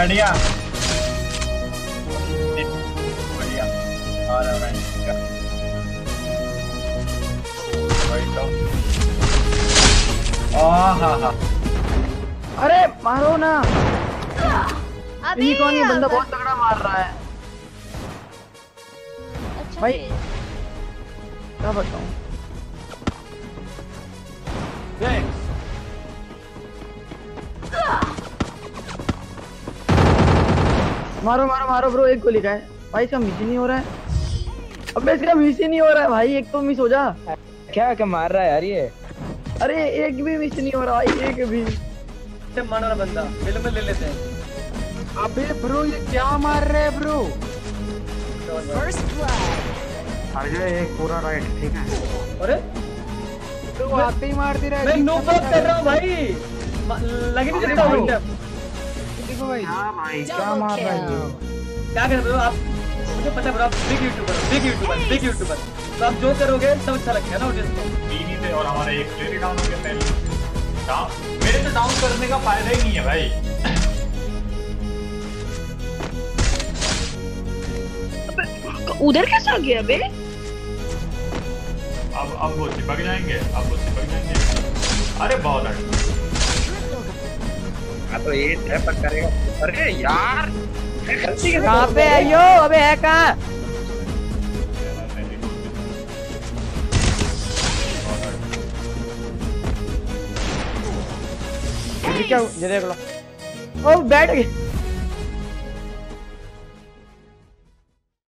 बढ़िया बढ़िया। और हाँ। अरे मारो ना। अबे ये कौन, ये बंदा बहुत तगड़ा मार रहा है अच्छा भाई, क्या बताऊं। मारो मारो मारो ब्रो, एक गोली का है भाई, इसका मिस ही नहीं हो रहा है। अबे इसका मिस ही नहीं हो रहा है भाई, एक तो मिस हो जा। क्या क्या मार रहा है यार ये। अरे एक भी मिस नहीं हो रहा भाई, एक भी। मानो ना बंदा बिल में ले लेते हैं। अबे ब्रो ये क्या मार रहे हैं ब्रो। First blood. अरे एक पूरा राइट, ठीक है। अरे तो आते ही मार दे रहा है। मैं नो बॉक कर रहा हूँ भाई, लग नहीं सकता हूँ। देखो भाई भाई क्या मार रहा है ये? क्या कर रहे हो आप, मुझे पता है ब्रो, आप बिग यूट्यूबर तो आप जो करोगे सब अच्छा लगेगा ना ऑडियंस को। तीन ही थे और हमारे एक प्लेयर ही डाउन हो गया पहले। मेरे तो डाउन करने का फायदा ही नहीं है भाई। उधर कैसे आ गया बे? अब वो चिपक जाएंगे, अरे बहुत है। तो ये ट्रैप करेगा। अरे यार गलती कहाँ पे है यो? अबे है कहाँ? क्या ये देख लो। ओ बैठ गए।